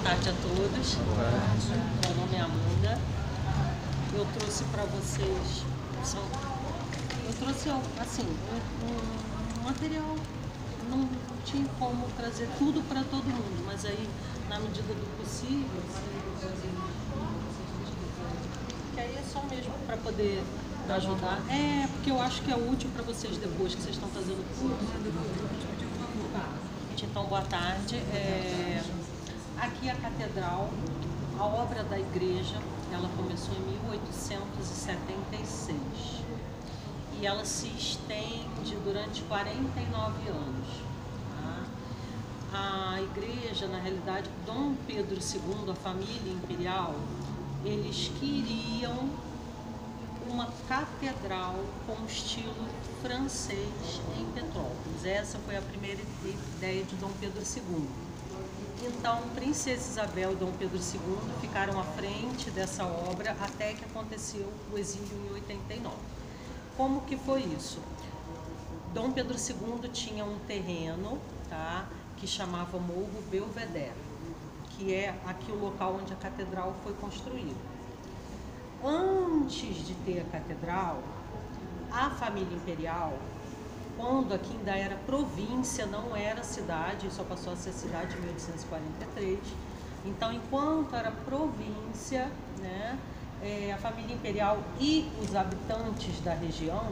tarde a todos. Meu nome é Amanda. Eu trouxe para vocês, eu trouxe assim, um material, não tinha como trazer tudo para todo mundo, mas aí, na medida do possível, que aí é só mesmo para poder ajudar. Porque eu acho que é útil para vocês depois que vocês estão fazendo o curso. Então, boa tarde. Aqui a catedral, a obra da igreja, ela começou em 1876 e ela se estende durante 49 anos. Tá? A igreja, na realidade, Dom Pedro II, a família imperial, eles queriam uma catedral com estilo francês em Petrópolis. Essa foi a primeira ideia de Dom Pedro II. Então, Princesa Isabel e Dom Pedro II ficaram à frente dessa obra até que aconteceu o exílio em 89. Como que foi isso? Dom Pedro II tinha um terreno, tá, que chamava Morro Belvedere, que é aqui o local onde a catedral foi construída. Antes de ter a catedral, a família imperial, quando aqui ainda era província, não era cidade, só passou a ser cidade em 1843. Então, enquanto era província, né, a família imperial e os habitantes da região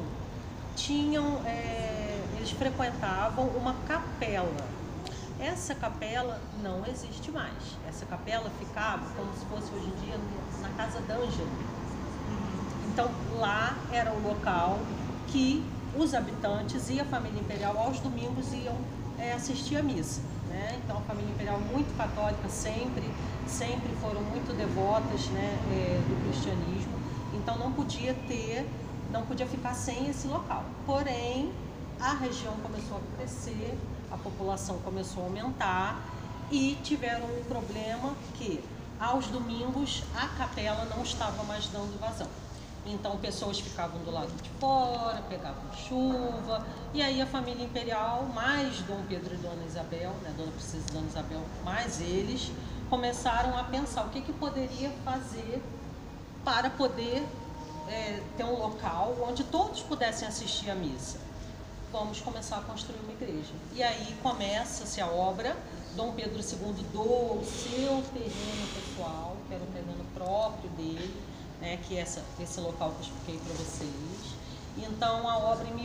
eles frequentavam uma capela. Essa capela não existe mais. Essa capela ficava como se fosse hoje em dia na Casa d'Angelo. Então, lá era o local que os habitantes e a família imperial, aos domingos, iam assistir à missa. Né? Então, a família imperial, muito católica, sempre foram muito devotas, né, do cristianismo. Então, não podia ficar sem esse local. Porém, a região começou a crescer, a população começou a aumentar e tiveram um problema que, aos domingos, a capela não estava mais dando vazão. Então, pessoas ficavam do lado de fora, pegavam chuva, e aí a família imperial, mais Dom Pedro e Dona Isabel, né, Dona Princesa e Dona Isabel, mais eles, começaram a pensar o que poderia fazer para poder ter um local onde todos pudessem assistir à missa. Vamos começar a construir uma igreja. E aí começa-se a obra. Dom Pedro II doa o seu terreno pessoal, que era o terreno próprio dele, né, que é esse local que eu expliquei para vocês. Então, a obra em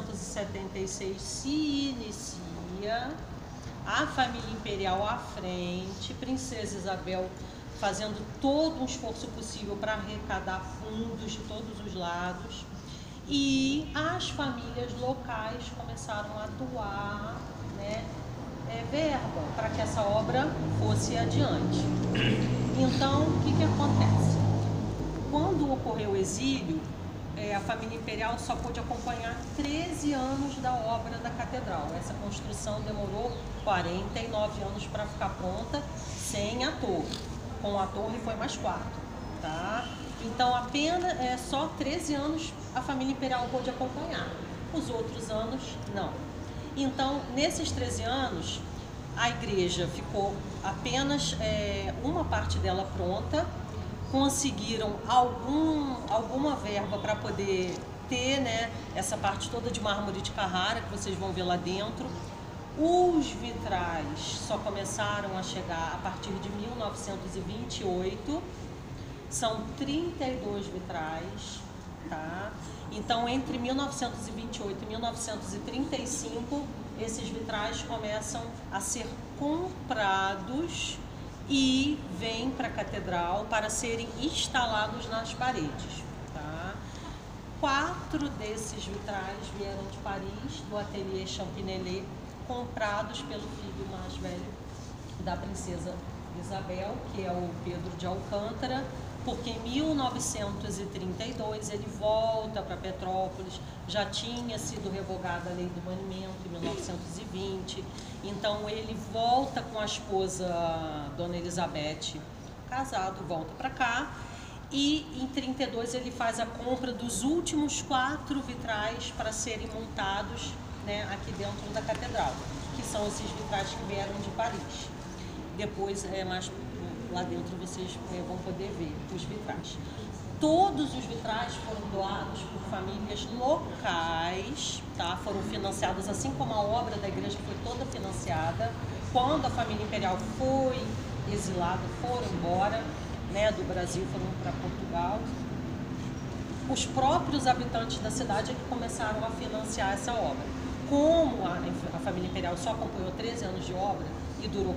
1876 se inicia, a família imperial à frente, Princesa Isabel fazendo todo um esforço possível para arrecadar fundos de todos os lados, e as famílias locais começaram a doar, né, verba para que essa obra fosse adiante. Então, o que acontece? Quando ocorreu o exílio, a família imperial só pôde acompanhar 13 anos da obra da catedral. Essa construção demorou 49 anos para ficar pronta, sem a torre. Com a torre foi mais 4, tá? Então, apenas só 13 anos a família imperial pôde acompanhar. Os outros anos, não. Então, nesses 13 anos, a igreja ficou apenas uma parte dela pronta. Conseguiram alguma verba para poder ter, né, essa parte toda de mármore de Carrara, que vocês vão ver lá dentro. Os vitrais só começaram a chegar a partir de 1928, são 32 vitrais, tá? Então, entre 1928 e 1935, esses vitrais começam a ser comprados e vêm para a catedral para serem instalados nas paredes. Tá? 4 desses vitrais vieram de Paris, do ateliê Champinellet, comprados pelo filho mais velho da Princesa Isabel, que é o Pedro de Alcântara, porque em 1932 ele volta para Petrópolis, já tinha sido revogada a lei do banimento em 1920, então ele volta com a esposa Dona Elizabeth, casado, volta para cá, e em 32 ele faz a compra dos últimos 4 vitrais para serem montados, né, aqui dentro da catedral, que são esses vitrais que vieram de Paris. Depois, mais lá dentro vocês vão poder ver os vitrais. Todos os vitrais foram doados por famílias locais, tá? Foram financiados, assim como a obra da igreja foi toda financiada. Quando a família imperial foi exilada, foram embora, né, do Brasil, foram para Portugal, os próprios habitantes da cidade é que começaram a financiar essa obra. Como a família imperial só acompanhou 13 anos de obra e durou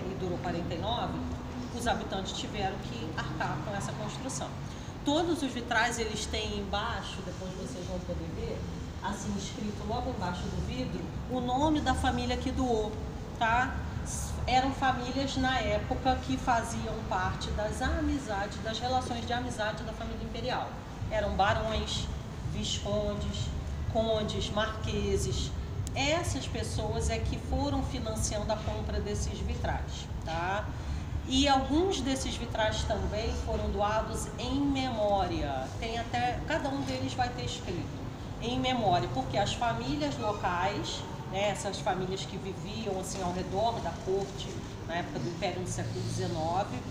49, os habitantes tiveram que arcar com essa construção. Todos os vitrais, eles têm embaixo, depois vocês vão poder ver, assim escrito logo embaixo do vidro, o nome da família que doou, tá? Eram famílias na época que faziam parte das amizades, das relações de amizade da família imperial. Eram barões, viscondes, condes, marqueses. Essas pessoas é que foram financiando a compra desses vitrais, tá? E alguns desses vitrais também foram doados em memória. Tem até, cada um deles vai ter escrito em memória, porque as famílias locais, né, essas famílias que viviam assim ao redor da corte, na época do Império do século XIX,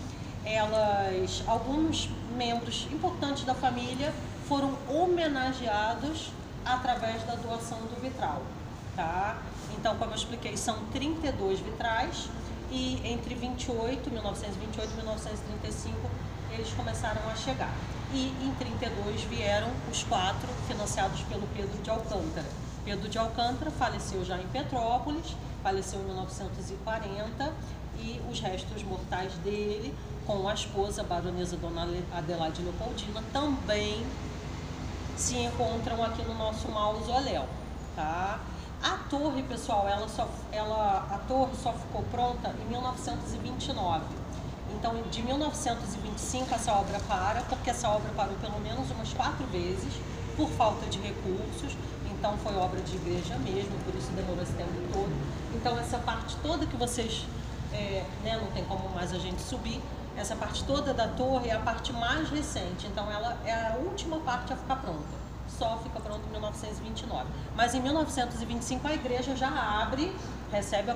alguns membros importantes da família foram homenageados através da doação do vitral, tá? Então, como eu expliquei, são 32 vitrais. E entre 1928 e 1935, eles começaram a chegar. E em 32 vieram os 4 financiados pelo Pedro de Alcântara. Pedro de Alcântara faleceu já em Petrópolis, faleceu em 1940, e os restos mortais dele, com a esposa, a baronesa Dona Adelaide Leopoldina, também se encontram aqui no nosso mausoléu, tá? A torre, pessoal, a torre só ficou pronta em 1929. Então, de 1925 essa obra para, porque essa obra parou pelo menos umas 4 vezes por falta de recursos. Então, foi obra de igreja mesmo, por isso demorou esse tempo todo. Então, essa parte toda que vocês, não tem como mais a gente subir, essa parte toda da torre é a parte mais recente. Então, ela é a última parte a ficar pronta. Só fica pronto em 1929. Mas em 1925 a igreja já abre, recebe a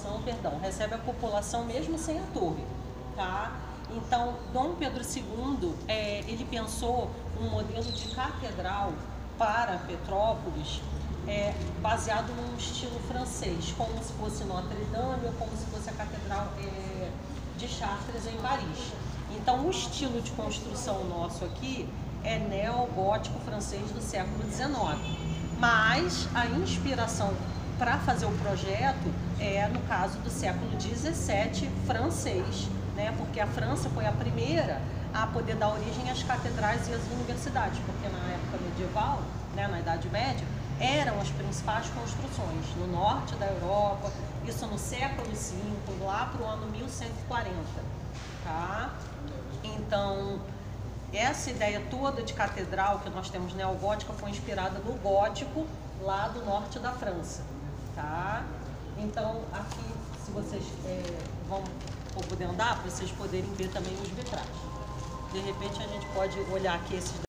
população mesmo sem a torre, tá? Então, Dom Pedro II, ele pensou um modelo de catedral para Petrópolis, baseado num estilo francês, como se fosse Notre Dame ou como se fosse a catedral de Chartres em Paris. Então, o estilo de construção nosso aqui é neogótico francês do século XIX, mas a inspiração para fazer o projeto no caso do século XVII francês, né? Porque a França foi a primeira a poder dar origem às catedrais e às universidades, porque na época medieval, né, na Idade Média, eram as principais construções no norte da Europa, isso no século V, lá para o ano 1140, tá? Então, essa ideia toda de catedral que nós temos neogótica foi inspirada no gótico lá do norte da França, tá? Então, aqui, se vocês vão poder andar, para vocês poderem ver também os vitrais. De repente, a gente pode olhar aqui esses